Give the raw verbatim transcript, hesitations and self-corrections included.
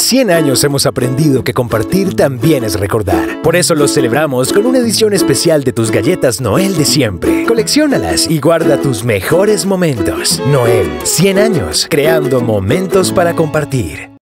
cien años hemos aprendido que compartir también es recordar. Por eso los celebramos con una edición especial de tus galletas Noel de siempre. Colecciónalas y guarda tus mejores momentos. Noel, cien años, creando momentos para compartir.